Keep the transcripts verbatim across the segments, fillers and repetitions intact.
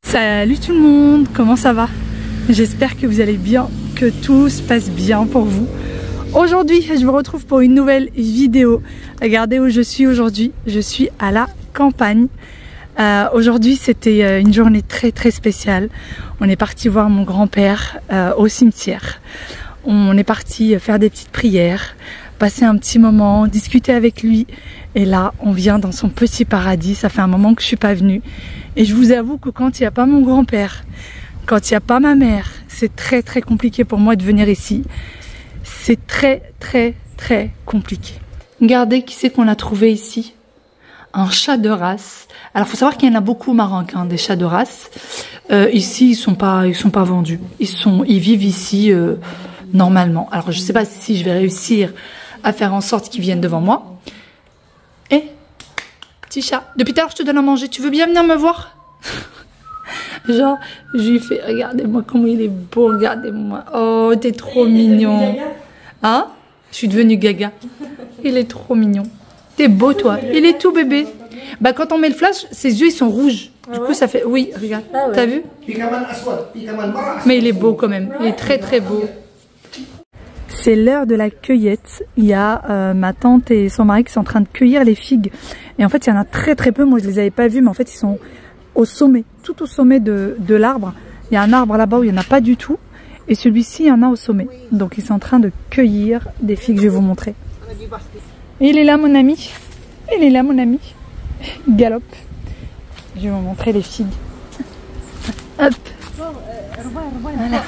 Salut tout le monde, comment ça va? J'espère que vous allez bien, que tout se passe bien pour vous. Aujourd'hui, je vous retrouve pour une nouvelle vidéo. Regardez où je suis aujourd'hui, je suis à la campagne. Euh, aujourd'hui, c'était une journée très très spéciale. On est parti voir mon grand-père euh, au cimetière. On est parti faire des petites prières, passer un petit moment, discuter avec lui. Et là, on vient dans son petit paradis. Ça fait un moment que je suis pas venue. Et je vous avoue que quand il n'y a pas mon grand-père, quand il n'y a pas ma mère, c'est très très compliqué pour moi de venir ici. C'est très très très compliqué. Regardez qui c'est qu'on a trouvé ici. Un chat de race. Alors il faut savoir qu'il y en a beaucoup au Maroc, hein, des chats de race. Euh, ici, ils sont pas, ils sont pas vendus. Ils sont, ils vivent ici euh, normalement. Alors je sais pas si je vais réussir à faire en sorte qu'ils viennent devant moi. Et petit chat, depuis tout à l'heure je te donne à manger. Tu veux bien venir me voir? Genre, je lui fais, regardez-moi comment il est beau, regardez-moi. Oh, t'es trop mignon. Hein? Je suis devenue gaga. Il est trop mignon. T'es beau, toi. Il est tout bébé. Bah, quand on met le flash, ses yeux, ils sont rouges. Du coup, ça fait... Oui, regarde. Ah ouais. T'as vu? Mais il est beau quand même. Il est très, très beau. C'est l'heure de la cueillette. Il y a euh, ma tante et son mari qui sont en train de cueillir les figues. Et en fait, il y en a très, très peu. Moi, je les avais pas vues, mais en fait, ils sont au sommet. Tout au sommet de, de l'arbre. Il y a un arbre là-bas où il n'y en a pas du tout. Et celui-ci, il y en a au sommet. Donc, ils sont en train de cueillir des figues. Je vais vous montrer. Il est là, mon ami. Il est là, mon ami. Il galope. Je vais vous montrer les figues. Hop. Voilà.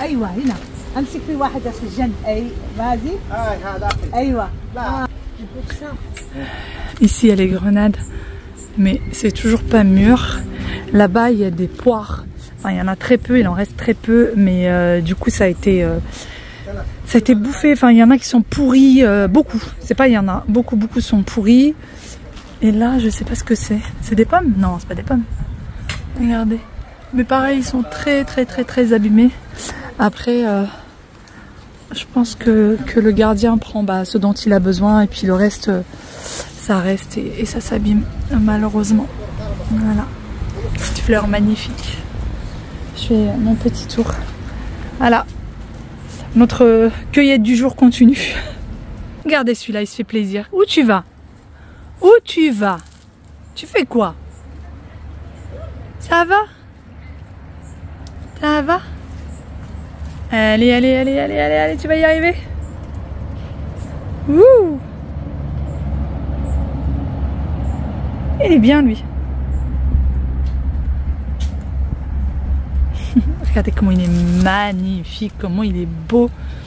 Ici, il y a les grenades. Mais c'est toujours pas mûr. Là-bas, il y a des poires. Enfin, il y en a très peu. Il en reste très peu. Mais euh, du coup, ça a été... Euh, Ça a été bouffé, enfin il y en a qui sont pourris, euh, beaucoup, c'est pas il y en a, beaucoup beaucoup sont pourris. Et là je sais pas ce que c'est, c'est des pommes? Non, c'est pas des pommes. Regardez, mais pareil ils sont très très très très abîmés. Après euh, je pense que, que le gardien prend bah, ce dont il a besoin et puis le reste euh, ça reste et, et ça s'abîme malheureusement. Voilà, petite fleur magnifique. Je fais mon petit tour. Voilà. Notre cueillette du jour continue. Regardez celui-là, il se fait plaisir. Où tu vas? Où tu vas? Tu fais quoi? Ça va? Ça va? Allez, allez, allez, allez, allez, allez, tu vas y arriver. Ouh! Il est bien, lui. Regardez comment il est magnifique, comment il est beau.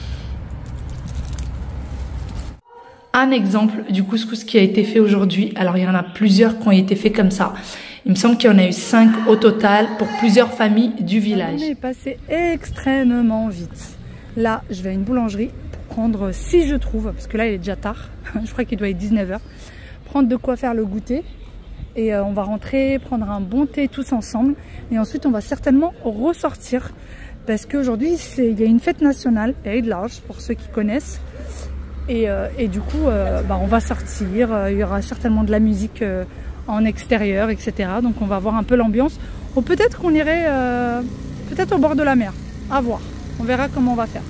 Un exemple du couscous qui a été fait aujourd'hui. Alors il y en a plusieurs qui ont été faits comme ça. Il me semble qu'il y en a eu cinq au total pour plusieurs familles du village. On est passé extrêmement vite. Là, je vais à une boulangerie pour prendre, si je trouve, parce que là il est déjà tard, je crois qu'il doit être dix-neuf heures, prendre de quoi faire le goûter. Et euh, on va rentrer, prendre un bon thé tous ensemble. Et ensuite, on va certainement ressortir. Parce qu'aujourd'hui, il y a une fête nationale, Eid al-Hajj, pour ceux qui connaissent. Et, euh, et du coup, euh, bah, on va sortir. Euh, il y aura certainement de la musique euh, en extérieur, et cetera. Donc, on va voir un peu l'ambiance. Ou peut-être qu'on irait euh, peut-être au bord de la mer. À voir. On verra comment on va faire.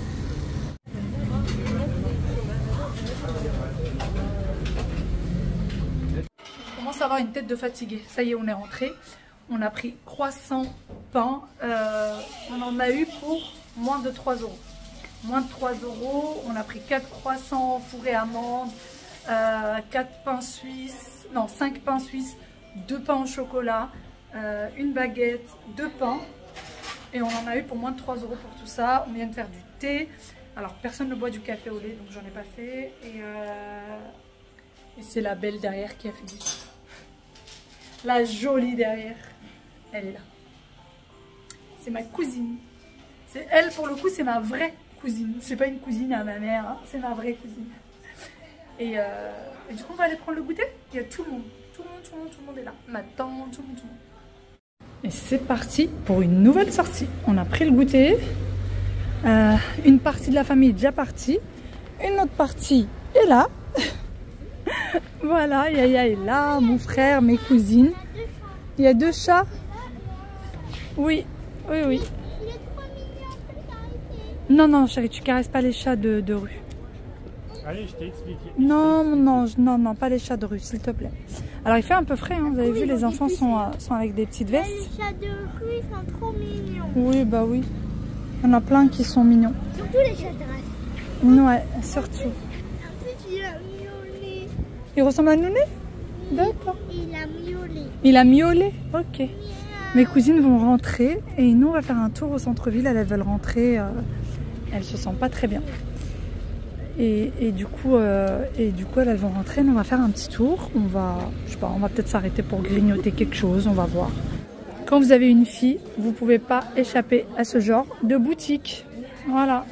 Avoir une tête de fatigué. Ça y est, on est rentré. On a pris croissant, pain. Euh, on en a eu pour moins de trois euros. Moins de trois euros. On a pris quatre croissants fourrés amandes, euh, quatre pains suisses, non, cinq pains suisses, deux pains au chocolat, euh, une baguette, deux pains. Et on en a eu pour moins de trois euros pour tout ça. On vient de faire du thé. Alors, personne ne boit du café au lait, donc j'en ai pas fait. Et, euh, et c'est la belle derrière qui a fait du thé. La jolie derrière, elle est là. C'est ma cousine. C'est elle, pour le coup, c'est ma vraie cousine. C'est pas une cousine à ma mère, hein. C'est ma vraie cousine. Et, euh, et du coup, on va aller prendre le goûter. Il y a tout le monde. Tout le monde, tout le monde, tout le monde est là. Ma tante, tout le monde, tout le monde. Et c'est parti pour une nouvelle sortie. On a pris le goûter. Euh, une partie de la famille est déjà partie. Une autre partie est là. Voilà, Yaya est là, mon frère, mes cousines. Il y a deux chats. Oui, Oui, oui. Il est trop mignon, je peux l'arrêter. Non, non, chérie, tu caresses pas les chats de, de rue. Allez, je t'ai expliqué. Non, non, non, non, pas les chats de rue, s'il te plaît. Alors, il fait un peu frais, hein. Vous avez Oui, vu, les ils ont enfants des sont, euh, sont avec des petites vestes. Les chats de rue, ils sont trop mignons. Oui, bah oui. Il y en a plein qui sont mignons. Surtout les chats de race. Ouais, surtout. En plus, il a miaulé. Il ressemble à Nouné? D'accord. Il a miaulé. Il a miaulé? Ok. Mes cousines vont rentrer et nous, on va faire un tour au centre-ville. Elles veulent rentrer. Euh, elles se sentent pas très bien. Et, et du coup, euh, et du coup, elles vont rentrer. Nous, on va faire un petit tour. On va, je sais pas, on va peut-être s'arrêter pour grignoter quelque chose. On va voir. Quand vous avez une fille, vous pouvez pas échapper à ce genre de boutique. Voilà.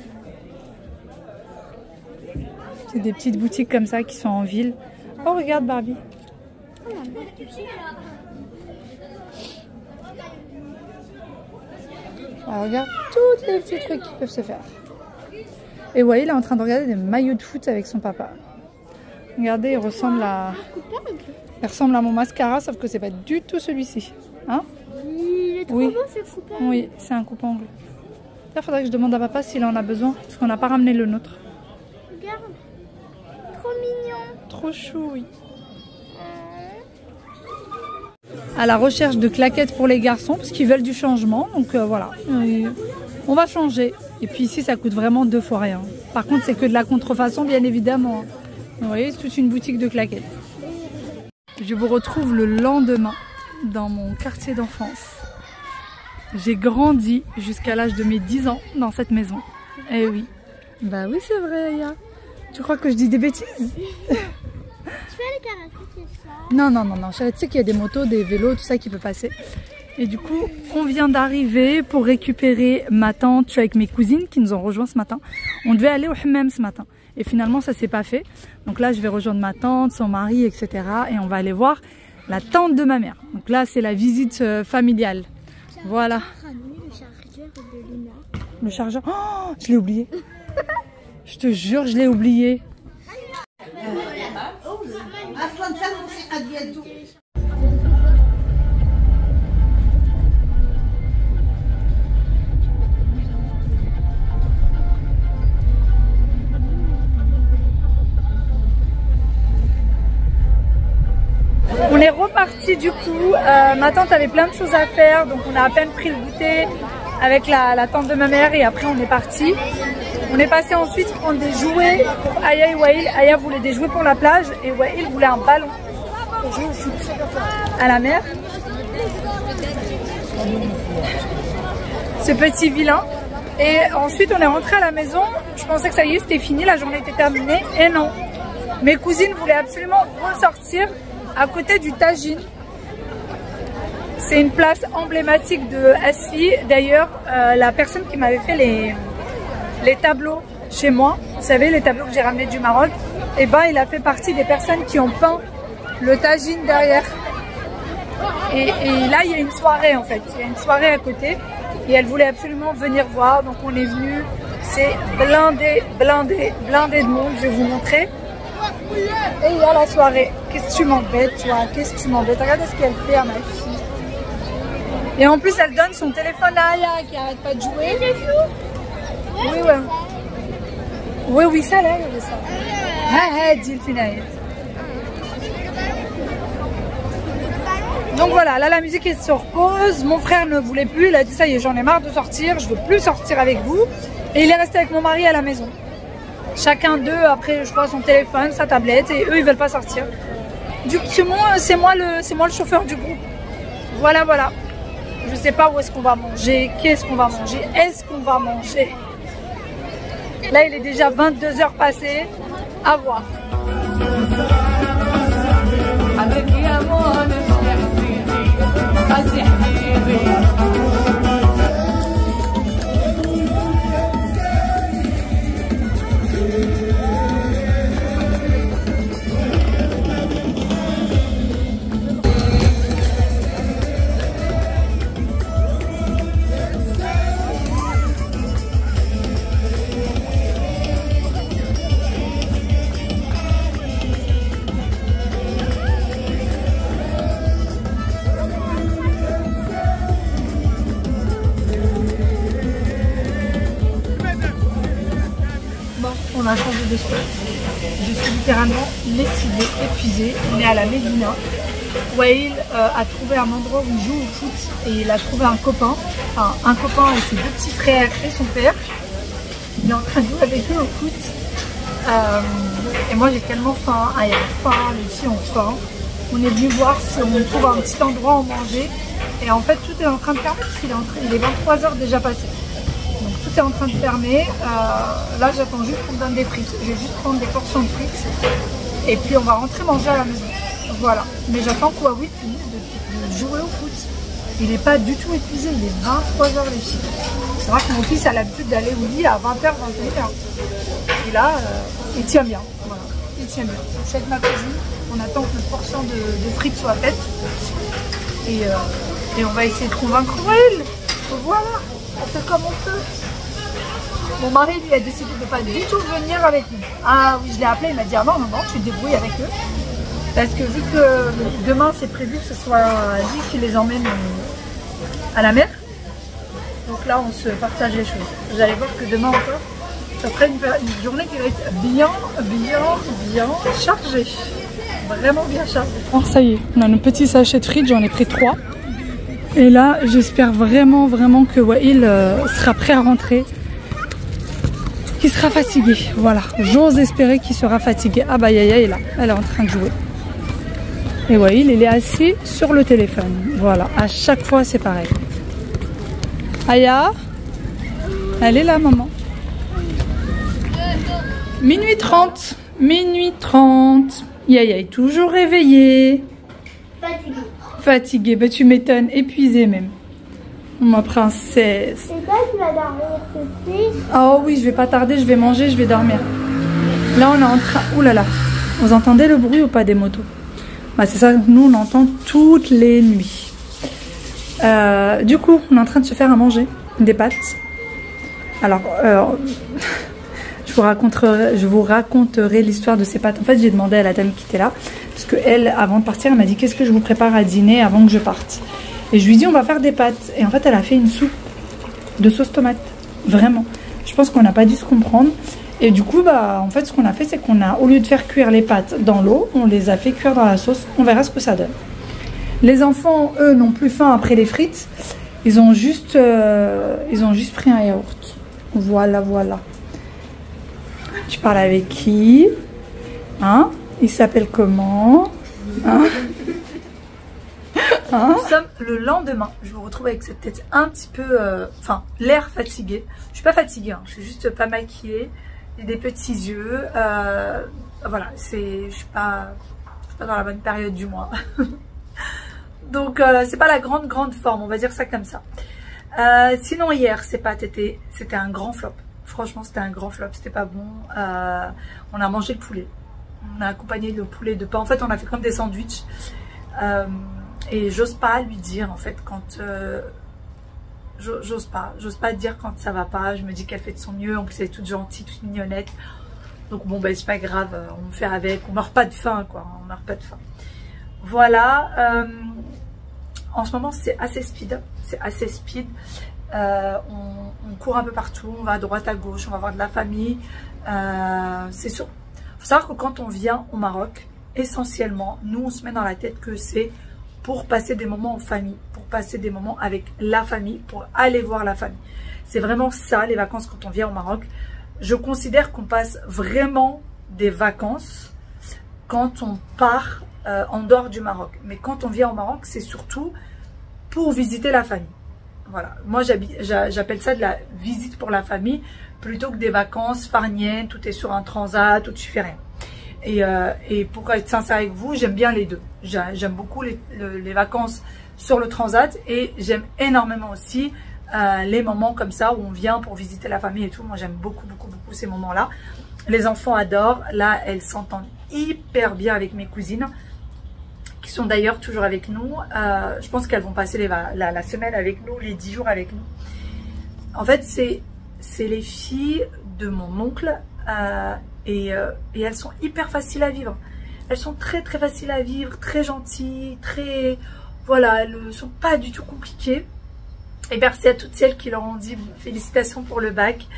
C'est des petites boutiques comme ça qui sont en ville. Oh, regarde Barbie. Alors, regarde tous les petits trucs qui peuvent se faire. Et vous voyez, il est en train de regarder des maillots de foot avec son papa. Regardez, il ressemble à, il ressemble à mon mascara, sauf que c'est pas du tout celui-ci. Hein? Il est trop Oui. beau ce coupe-ongles. Oui, c'est un coupe-ongle. Il faudrait que je demande à papa s'il en a besoin, parce qu'on n'a pas ramené le nôtre. Regarde. Trop mignon. Trop chou, oui. À la recherche de claquettes pour les garçons, parce qu'ils veulent du changement. Donc euh, voilà, Et on va changer. Et puis ici, ça coûte vraiment deux fois rien. Par contre, c'est que de la contrefaçon, bien évidemment. Vous voyez, c'est toute une boutique de claquettes. Je vous retrouve le lendemain dans mon quartier d'enfance. J'ai grandi jusqu'à l'âge de mes dix ans dans cette maison. Eh oui. Bah oui, c'est vrai, Aya. Tu crois que je dis des bêtises? Tu peux aller caresser tes chats? Non, non, non, non. Je sais qu'il y a des motos, des vélos, tout ça qui peut passer. Et du coup, on vient d'arriver pour récupérer ma tante. Je suis avec mes cousines qui nous ont rejoints ce matin. On devait aller au hammam ce matin. Et finalement, ça s'est pas fait. Donc là, je vais rejoindre ma tante, son mari, et cetera. Et on va aller voir la tante de ma mère. Donc là, c'est la visite euh, familiale. Voilà. Le chargeur de Luna. Le chargeur. Oh, je l'ai oublié. Je te jure, je l'ai oublié. On est reparti du coup, euh, ma tante avait plein de choses à faire, donc on a à peine pris le goûter avec la, la tante de ma mère et après on est parti. On est passé ensuite prendre des jouets pour Aya et Wael. Aya voulait des jouets pour la plage et Wael voulait un ballon pour jouer au foot à la mer. Ce petit vilain. Et ensuite on est rentré à la maison, je pensais que ça y est c'était fini, la journée était terminée et non. Mes cousines voulaient absolument ressortir à côté du Tajine. C'est une place emblématique de Asfi. D'ailleurs, euh, la personne qui m'avait fait les, les tableaux chez moi, vous savez, les tableaux que j'ai ramenés du Maroc, et ben, il a fait partie des personnes qui ont peint le Tajine derrière. Et, et là, il y a une soirée en fait. Il y a une soirée à côté et elle voulait absolument venir voir. Donc on est venu. C'est blindé, blindé, blindé de monde. Je vais vous montrer. Et il y a la soirée. Qu'est-ce que tu m'embêtes, toi? Qu'est-ce que tu m'embêtes? Regardez ce qu'elle fait à ma fille. Et en plus, elle donne son téléphone à Aya qui arrête pas de jouer. Oui, ouais. Oui, oui, ça là, il y a ça. Ah, ah, dis le final. Donc voilà, là la musique est sur pause. Mon frère ne voulait plus. Il a dit ça y est, j'en ai marre de sortir. Je veux plus sortir avec vous. Et il est resté avec mon mari à la maison. Chacun d'eux après je crois son téléphone, sa tablette et eux ils veulent pas sortir. Du coup c'est moi, c'est moi le c'est moi le chauffeur du groupe. Voilà voilà. Je sais pas où est-ce qu'on va manger, qu'est-ce qu'on va manger, est-ce qu'on va manger. Là il est déjà vingt-deux heures passées. À voir. on a changé de spot. Je suis littéralement lessivée, épuisée. On est à la Médina. Wael euh, a trouvé un endroit où il joue au foot et il a trouvé un copain, enfin un copain et ses deux petits frères et son père. Il est en train de jouer avec eux au foot. Euh, et moi j'ai tellement faim, ah, il y a faim, les filles ont faim. On est venu voir si on trouve un petit endroit où manger. Et en fait tout est en train de fermer parce qu'il est, en train, il est vingt-trois heures déjà passé. Donc tout est en train de fermer. Euh, là j'attends juste qu'on me donne des frites. Je vais juste prendre des portions de frites. Et puis on va rentrer manger à la maison. Voilà. Mais j'attends que Huawei finisse de, de jouer au foot. Il n'est pas du tout épuisé. Il est vingt-trois heures les filles. C'est vrai que mon fils a l'habitude d'aller au lit à vingt heures, vingt et une heures. Et là, euh, il tient bien. Voilà. Il tient bien. Je suis avec ma cousine. On attend que notre portion de, de frites soit faite. Et, euh, et on va essayer de convaincre Wael. Voilà. On fait comme on peut. Mon mari lui a décidé de ne pas du tout venir avec nous. Ah oui, je l'ai appelé. Il m'a dit ah non, non, non, tu te débrouilles avec eux. Parce que vu que demain c'est prévu que ce soit lui qui les emmène à la mer. Donc là on se partage les choses. Vous allez voir que demain encore, ça sera une, une journée qui va être bien, bien, bien chargée. Vraiment bien chargée. Oh, ça y est, on a nos petits sachets de frites, j'en ai pris trois. Et là j'espère vraiment, vraiment que Wael euh, sera prêt à rentrer. Qu'il sera fatigué, voilà. J'ose espérer qu'il sera fatigué. Ah bah Yaya est là, elle est en train de jouer. Et Wael, il est assis sur le téléphone. Voilà, à chaque fois c'est pareil. Aya, elle est là, maman. Minuit trente. Minuit trente. Yaya est toujours réveillée. Fatiguée. Fatiguée, bah tu m'étonnes, épuisée même. Ma princesse. Et toi, tu vas dormir tout de suite? Oh oui, je vais pas tarder, je vais manger, je vais dormir. Là, on est en train... Ouh là là. Vous entendez le bruit ou pas des motos? Bah, c'est ça, nous on entend toutes les nuits. Euh, du coup, on est en train de se faire à manger des pâtes. Alors, euh, je vous raconterai, je vous raconterai l'histoire de ces pâtes. En fait, j'ai demandé à la dame qui était là, parce que elle, avant de partir, elle m'a dit qu'est-ce que je vous prépare à dîner avant que je parte. Et je lui ai dit on va faire des pâtes. Et en fait, elle a fait une soupe de sauce tomate. Vraiment. Je pense qu'on n'a pas dû se comprendre. Et du coup, bah, en fait, ce qu'on a fait, c'est qu'on a, au lieu de faire cuire les pâtes dans l'eau, on les a fait cuire dans la sauce. On verra ce que ça donne. Les enfants, eux, n'ont plus faim après les frites. Ils ont juste, euh, ils ont juste pris un yaourt. Voilà, voilà. Tu parles avec qui? Hein? Il s'appelle comment? Hein? Hein? Nous sommes le lendemain. Je vous retrouve avec cette tête un petit peu, euh, enfin, l'air fatigué. Je suis pas fatiguée, hein. Je suis juste pas maquillée. J'ai des petits yeux. Euh, voilà, c'est, je suis pas, je suis pas dans la bonne période du mois. Donc, euh, c'est pas la grande, grande forme, on va dire ça comme ça. Euh, sinon, hier, c'est pas, c'était, c'était un grand flop. Franchement, c'était un grand flop, c'était pas bon. Euh, on a mangé le poulet. On a accompagné le poulet de pain. En fait, on a fait comme des sandwichs. Euh, et j'ose pas lui dire, en fait, quand... Euh, j'ose pas. J'ose pas dire quand ça va pas. Je me dis qu'elle fait de son mieux. En plus, elle est toute gentille, toute mignonnette. Donc, bon, ben, c'est pas grave. On fait avec. On meurt pas de faim, quoi. On meurt pas de faim. Voilà. Euh, en ce moment, c'est assez speed. C'est assez speed. Euh, on, on court un peu partout. On va à droite, à gauche. On va voir de la famille. Euh, c'est sûr. Faut savoir que quand on vient au Maroc, essentiellement, nous, on se met dans la tête que c'est pour passer des moments en famille, pour passer des moments avec la famille, pour aller voir la famille. C'est vraiment ça, les vacances quand on vient au Maroc. Je considère qu'on passe vraiment des vacances quand on part euh, en dehors du Maroc. Mais quand on vient au Maroc, c'est surtout pour visiter la famille. Voilà, moi j'appelle ça de la visite pour la famille, plutôt que des vacances farniennes, tout est sur un transat, où tu fais rien. Et, euh, et pour être sincère avec vous, j'aime bien les deux. J'aime beaucoup les, le, les vacances sur le transat et j'aime énormément aussi euh, les moments comme ça où on vient pour visiter la famille et tout. Moi, j'aime beaucoup, beaucoup, beaucoup ces moments-là. Les enfants adorent. Là, elles s'entendent hyper bien avec mes cousines qui sont d'ailleurs toujours avec nous. Euh, je pense qu'elles vont passer les, la, la semaine avec nous, les dix jours avec nous. En fait, c'est les filles de mon oncle euh, et, euh, et elles sont hyper faciles à vivre. Elles sont très très faciles à vivre, très gentilles, très... Voilà, elles ne sont pas du tout compliquées. Et merci à toutes celles qui leur ont dit félicitations pour le bac.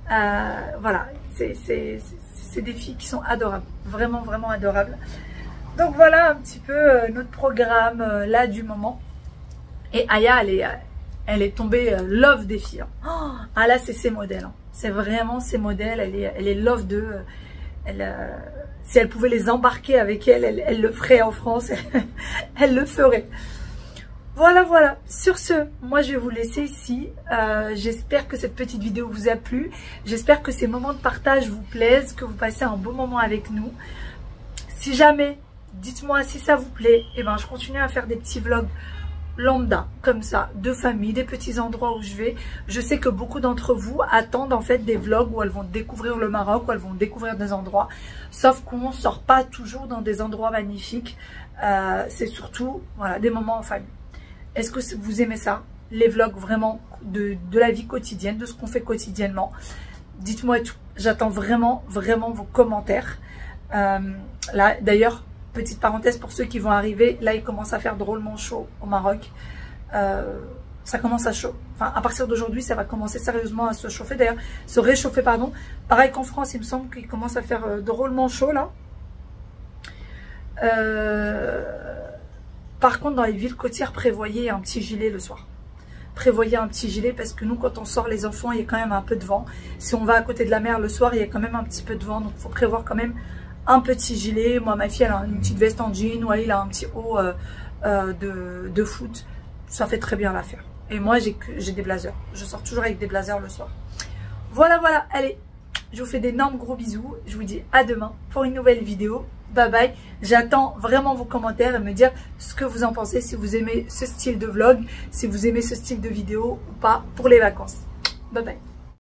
Euh, voilà, c'est des filles qui sont adorables, vraiment, vraiment adorables. Donc voilà un petit peu euh, notre programme euh, là du moment. Et Aya, elle est, elle est tombée euh, love des filles. Hein. Oh, ah là, c'est ses modèles. Hein. C'est vraiment ses modèles. Elle est, elle est love de... Euh, elle, euh, si elle pouvait les embarquer avec elle, elle, elle le ferait en France. Elle le ferait. Voilà, voilà. Sur ce, moi, je vais vous laisser ici. Euh, J'espère que cette petite vidéo vous a plu. J'espère que ces moments de partage vous plaisent, que vous passez un beau moment avec nous. Si jamais, dites-moi si ça vous plaît. Et ben, je continue à faire des petits vlogs lambda, comme ça, de famille, des petits endroits où je vais. Je sais que beaucoup d'entre vous attendent en fait des vlogs où elles vont découvrir le Maroc, où elles vont découvrir des endroits. Sauf qu'on ne sort pas toujours dans des endroits magnifiques. Euh, C'est surtout, voilà, des moments en famille. Est-ce que vous aimez ça? Les vlogs vraiment de, de la vie quotidienne, de ce qu'on fait quotidiennement. Dites-moi tout. J'attends vraiment, vraiment vos commentaires. Euh, là, d'ailleurs, petite parenthèse pour ceux qui vont arriver. Là, il commence à faire drôlement chaud au Maroc. Euh, ça commence à chaud. Enfin, à partir d'aujourd'hui, ça va commencer sérieusement à se chauffer. D'ailleurs, se réchauffer, pardon. Pareil qu'en France, il me semble qu'il commence à faire euh, drôlement chaud, là. Euh... Par contre, dans les villes côtières, prévoyez un petit gilet le soir. Prévoyez un petit gilet parce que nous, quand on sort les enfants, il y a quand même un peu de vent. Si on va à côté de la mer le soir, il y a quand même un petit peu de vent. Donc, il faut prévoir quand même un petit gilet. Moi, ma fille, elle a une petite veste en jean. Ou il a un petit haut euh, euh, de, de foot. Ça fait très bien l'affaire. Et moi, j'ai des blazers. Je sors toujours avec des blazers le soir. Voilà, voilà. Allez, je vous fais d'énormes gros bisous. Je vous dis à demain pour une nouvelle vidéo. Bye bye, j'attends vraiment vos commentaires et me dire ce que vous en pensez, si vous aimez ce style de vlog, si vous aimez ce style de vidéo ou pas pour les vacances. Bye bye.